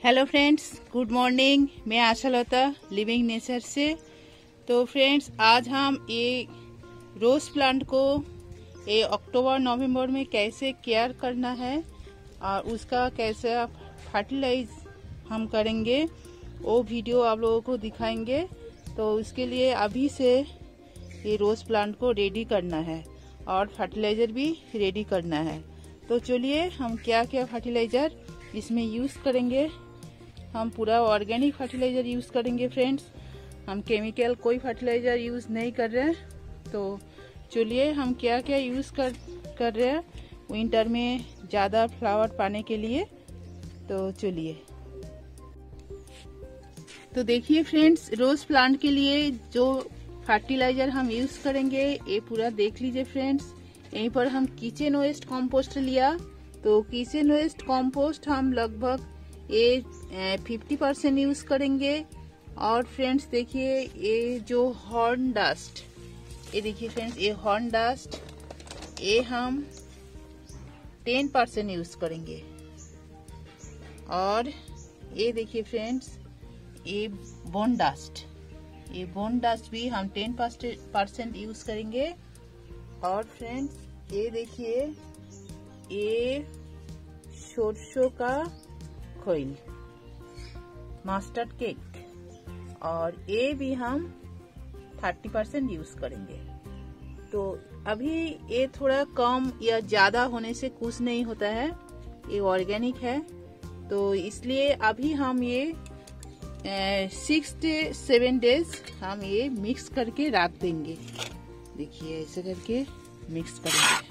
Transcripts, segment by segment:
Hello friends, good morning. मैं Ashalata living nature से। तो फ्रेंड्स, आज हम ये रोज प्लांट को ये अक्टूबर नवंबर में कैसे केयर करना है और उसका कैसे फर्टिलाइज हम करेंगे वो वीडियो आप लोगों को दिखाएंगे। तो उसके लिए अभी से ये रोज प्लांट को रेडी करना है और फर्टिलाइज़र भी रेडी करना है। तो चलिए हम क्या क्या फर्टिलाइज़र इसमें यूज़ करेंगे। हम पूरा ऑर्गेनिक फर्टिलाइज़र यूज़ करेंगे फ्रेंड्स, हम केमिकल कोई फर्टिलाइज़र यूज़ नहीं कर रहे हैं। तो चलिए हम क्या क्या यूज़ कर रहे हैं विंटर में ज़्यादा फ्लावर पाने के लिए। तो चलिए, तो देखिए फ्रेंड्स, रोज़ प्लांट के लिए जो फर्टिलाइज़र हम यूज़ करेंगे ये पूरा देख लीजिए फ्रेंड्स। यहीं पर हम किचन वेस्ट कंपोस्ट लिया। तो किचन वेस्ट कंपोस्ट हम लगभग ये 50% यूज करेंगे। और फ्रेंड्स देखिए, ये जो हॉर्न डस्ट, ये देखिए फ्रेंड्स, ये हॉर्न डस्ट ये हम 10% यूज करेंगे। और ये देखिए फ्रेंड्स, ये बोन डस्ट, ये बोन डस्ट भी हम 10% यूज करेंगे। और फ्रेंड्स ये देखिए, ये सरसों का खोइल, मस्टर्ड केक, और ये भी हम 30% यूज करेंगे। तो अभी ये थोड़ा कम या ज्यादा होने से कुछ नहीं होता है, ये ऑर्गेनिक है। तो इसलिए अभी हम ये 6 से 7 डेज हम ये मिक्स करके रख देंगे। देखिए ऐसे करके मिक्स करेंगे।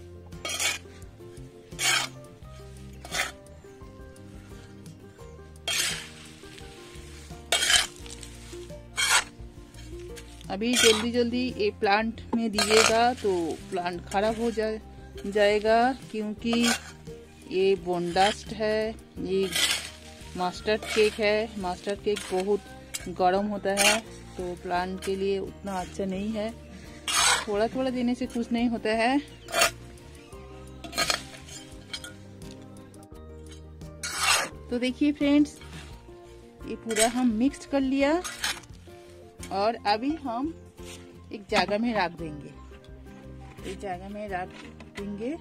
अभी जल्दी जल्दी ये प्लांट में दीजिएगा तो प्लांट खराब हो जाएगा, क्योंकि ये बोन डस्ट है, ये मस्टर्ड केक है। मस्टर्ड केक बहुत गर्म होता है, तो प्लांट के लिए उतना अच्छा नहीं है। थोड़ा थोड़ा देने से कुछ नहीं होता है। तो देखिए फ्रेंड्स, ये पूरा हम मिक्स कर लिया और अभी हम एक जगह में रख देंगे। एक जगह में रख देंगे।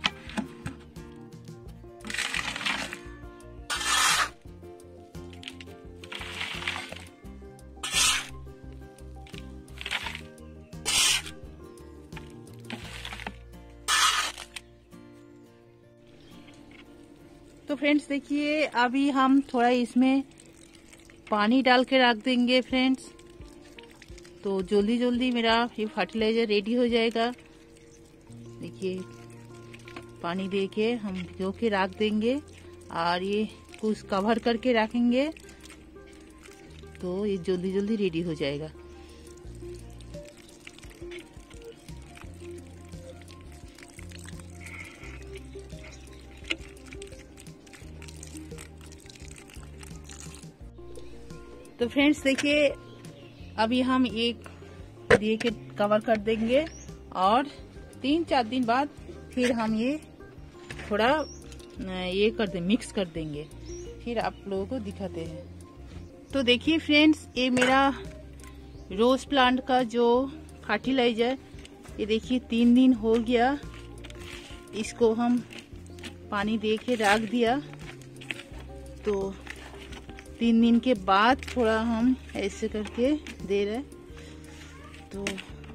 तो फ्रेंड्स देखिए, अभी हम थोड़ा इसमें पानी डाल के रख देंगे फ्रेंड्स। तो जल्दी जल्दी मेरा ये फर्टिलाइजर रेडी हो जाएगा। देखिए, पानी दे के हम भिगो के रख देंगे और ये कुछ कवर करके रखेंगे, तो ये जल्दी जल्दी रेडी हो जाएगा। तो फ्रेंड्स देखिए, अभी हम एक दिए के कवर कर देंगे और 3-4 दिन बाद फिर हम ये थोड़ा ये मिक्स कर देंगे। फिर आप लोगों को दिखाते हैं। तो देखिए फ्रेंड्स, ये मेरा रोज प्लांट का जो फर्टिलाइजर, ये देखिए 3 दिन हो गया। इसको हम पानी दे के रख दिया। तो 3 दिन के बाद थोड़ा हम ऐसे करके दे रहे। तो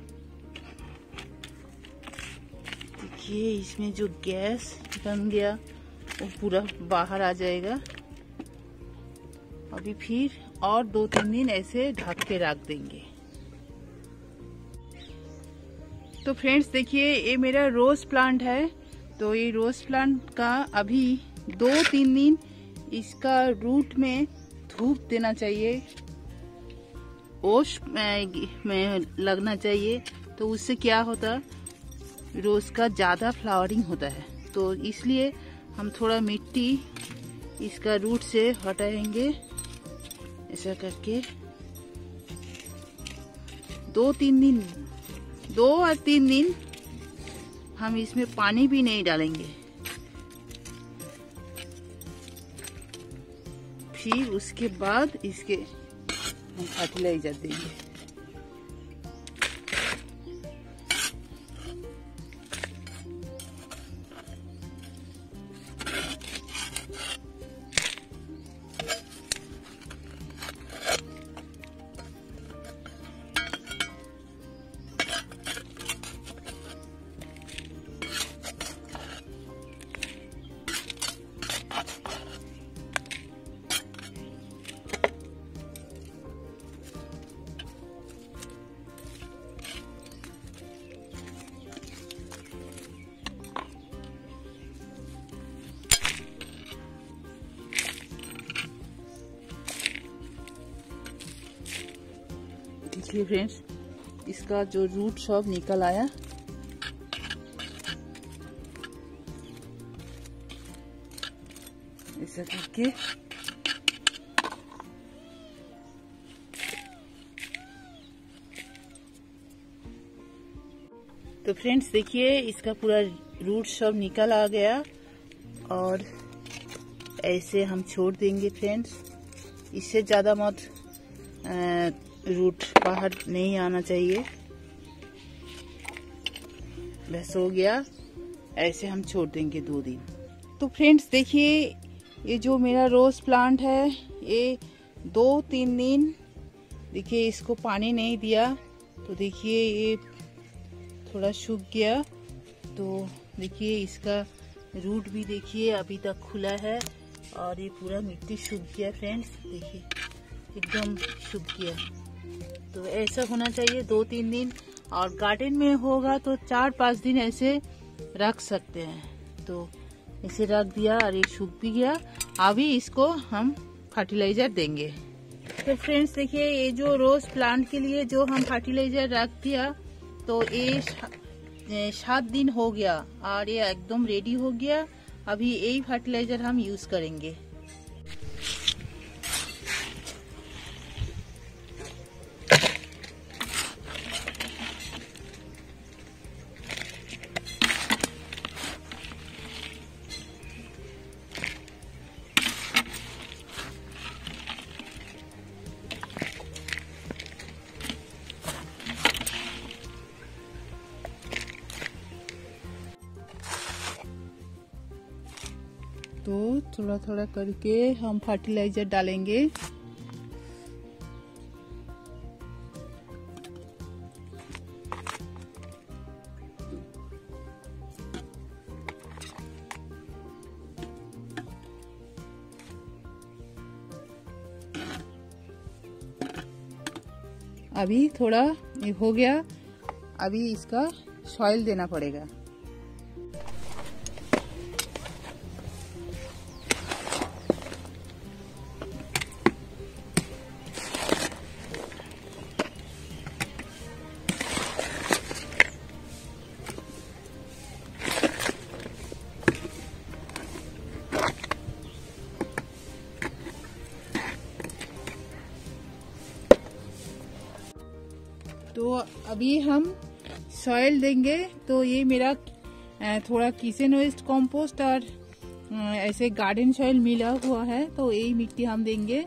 देखिए, इसमें जो गैस बन गया वो पूरा बाहर आ जाएगा। अभी फिर और 2-3 दिन ऐसे ढक के रख देंगे। तो फ्रेंड्स देखिए, ये मेरा रोज प्लांट है। तो ये रोज प्लांट का अभी 2-3 दिन इसका रूट में धूप देना चाहिए, ओस में लगना चाहिए। तो उससे क्या होता, रोज का ज्यादा फ्लावरिंग होता है। तो इसलिए हम थोड़ा मिट्टी इसका रूट से हटाएंगे ऐसा करके। 2 और 3 दिन हम इसमें पानी भी नहीं डालेंगे। फिर उसके बाद इसके हम फर्टिलाइजर देंगे। देखिए फ्रेंड्स, इसका जो रूट सब निकल आया। ऐसा करके तो फ्रेंड्स देखिए, इसका पूरा रूट सब निकल आ गया और ऐसे हम छोड़ देंगे फ्रेंड्स। इससे ज्यादा मत रूट बाहर नहीं आना चाहिए। बस हो गया, ऐसे हम छोड़ देंगे 2 दिन। तो फ्रेंड्स देखिए, ये जो मेरा रोज प्लांट है, ये 2-3 दिन देखिए इसको पानी नहीं दिया तो देखिए ये थोड़ा सूख गया। तो देखिए इसका रूट भी देखिए अभी तक खुला है और ये पूरा मिट्टी सूख गया फ्रेंड्स। देखिए एकदम सूख गया। तो ऐसा होना चाहिए 2-3 दिन, और गार्डन में होगा तो 4-5 दिन ऐसे रख सकते हैं। तो इसे रख दिया और ये सूख भी गया। अभी इसको हम फर्टिलाइजर देंगे। तो फ्रेंड्स देखिए, ये जो रोज प्लांट के लिए जो हम फर्टिलाइजर रख दिया, तो ये 7 दिन हो गया और ये एकदम रेडी हो गया। अभी यही फर्टिलाइजर हम यूज करेंगे। तो थोड़ा थोड़ा करके हम फर्टिलाइजर डालेंगे। अभी थोड़ा ये हो गया, अभी इसका सॉइल देना पड़ेगा। तो अभी हम सॉइल देंगे। तो ये मेरा थोड़ा किचन वेस्ट कंपोस्ट और ऐसे गार्डन सॉइल मिला हुआ है, तो यही मिट्टी हम देंगे।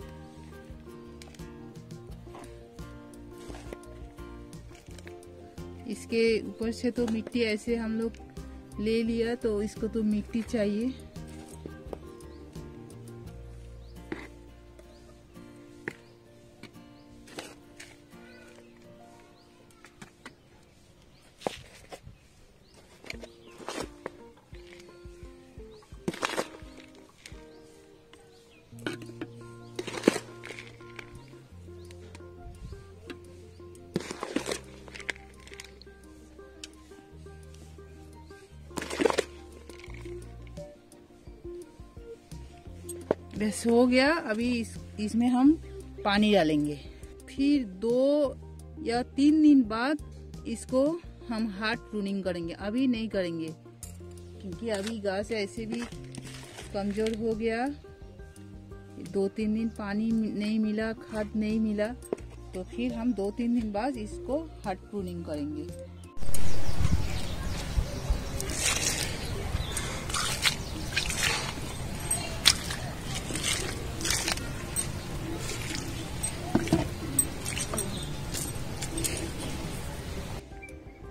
इसके ऊपर से तो मिट्टी ऐसे हम लोग ले लिया, तो इसको तो मिट्टी चाहिए। बस हो गया। अभी इसमें हम पानी डालेंगे। फिर 2 या 3 दिन बाद इसको हम हार्ड प्रूनिंग करेंगे। अभी नहीं करेंगे क्योंकि अभी घास ऐसे भी कमजोर हो गया। 2-3 दिन पानी नहीं मिला, खाद नहीं मिला, तो फिर हम 2-3 दिन बाद इसको हार्ड प्रूनिंग करेंगे।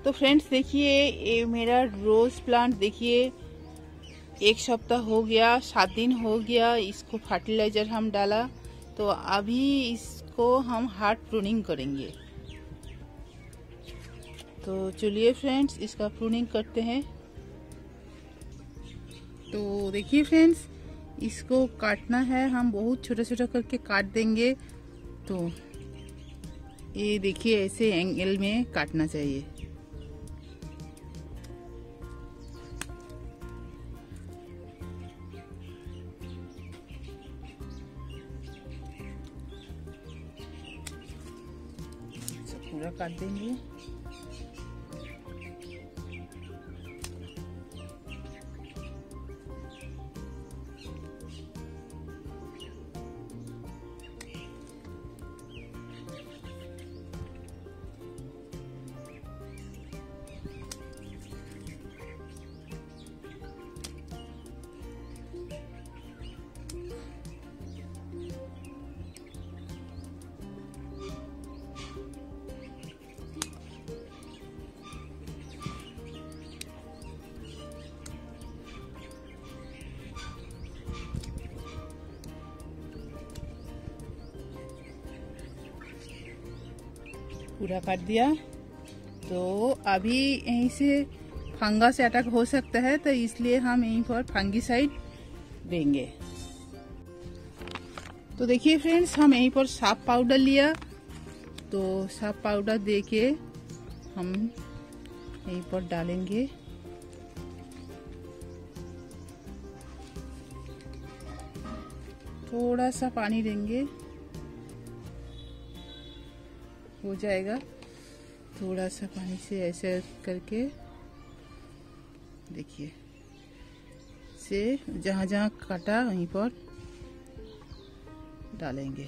तो फ्रेंड्स देखिए, ये मेरा रोज प्लांट देखिए 1 सप्ताह हो गया, 7 दिन हो गया इसको फर्टिलाइजर हम डाला। तो अभी इसको हम हार्ड प्रूनिंग करेंगे। तो चलिए फ्रेंड्स इसका प्रूनिंग करते हैं। तो देखिए फ्रेंड्स, इसको काटना है, हम बहुत छोटा छोटा करके काट देंगे। तो ये देखिए ऐसे एंगल में काटना चाहिए। पूरा काट देंगे। पूरा काट दिया। तो अभी यहीं से फंगस अटैक हो सकता है, तो इसलिए हम यहीं पर फंगीसाइड देंगे। तो देखिए फ्रेंड्स, हम यहीं पर साफ पाउडर लिया। तो साफ पाउडर देके हम यहीं पर डालेंगे। थोड़ा सा पानी देंगे, हो जाएगा। थोड़ा सा पानी से ऐसे करके देखिए, से जहाँ जहाँ काटा वहीं पर डालेंगे।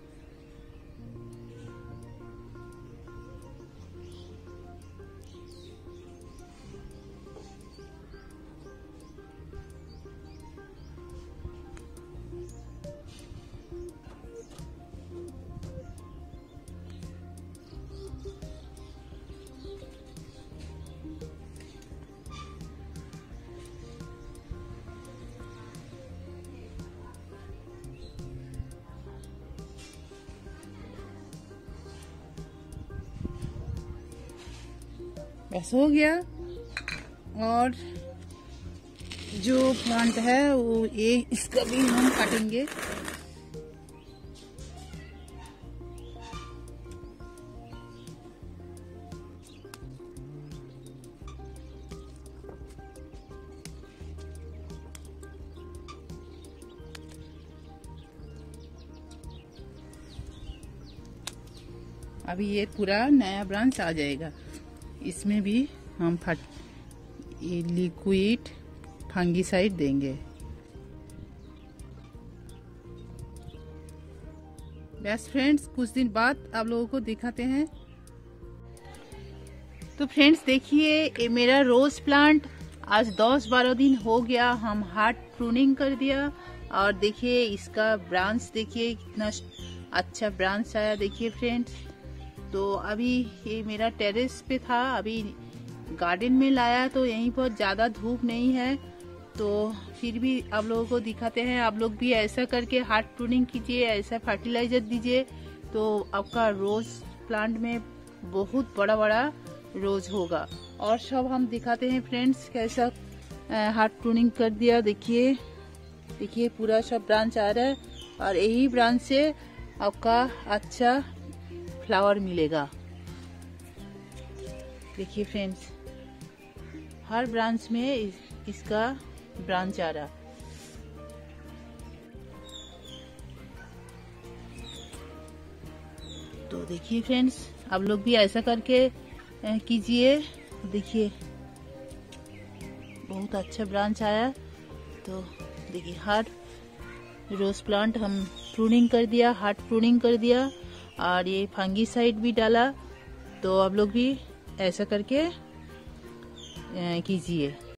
बस हो गया। और जो प्लांट है वो ये, इसका भी हम काटेंगे। अभी ये पूरा नया ब्रांच आ जाएगा। इसमें भी हम ये लिक्विड फंगीसाइड देंगे। बस फ्रेंड्स, कुछ दिन बाद आप लोगों को दिखाते हैं। तो फ्रेंड्स देखिए, ये मेरा रोज प्लांट आज 10-12 दिन हो गया, हम हार्ड प्रूनिंग कर दिया। और देखिए इसका ब्रांच देखिए कितना अच्छा ब्रांच आया। देखिए फ्रेंड्स, तो अभी ये मेरा टेरेस पे था, अभी गार्डन में लाया तो यहीं पर ज़्यादा धूप नहीं है। तो फिर भी आप लोगों को दिखाते हैं। आप लोग भी ऐसा करके हार्ड प्रूनिंग कीजिए, ऐसा फर्टिलाइजर दीजिए, तो आपका रोज प्लांट में बहुत बड़ा बड़ा रोज होगा। और सब हम दिखाते हैं फ्रेंड्स कैसा हार्ड प्रूनिंग कर दिया। देखिए देखिए पूरा सब ब्रांच आ रहा है, और यही ब्रांच से आपका अच्छा फ्लावर मिलेगा। देखिए फ्रेंड्स, हर ब्रांच में इसका ब्रांच आ रहा। तो देखिए फ्रेंड्स, आप लोग भी ऐसा करके कीजिए। देखिए बहुत अच्छा ब्रांच आया। तो देखिए हर रोज प्लांट हम प्रूनिंग कर दिया, हार्ड प्रूनिंग कर दिया, और ये फंगीसाइड भी डाला। तो आप लोग भी ऐसा करके कीजिए।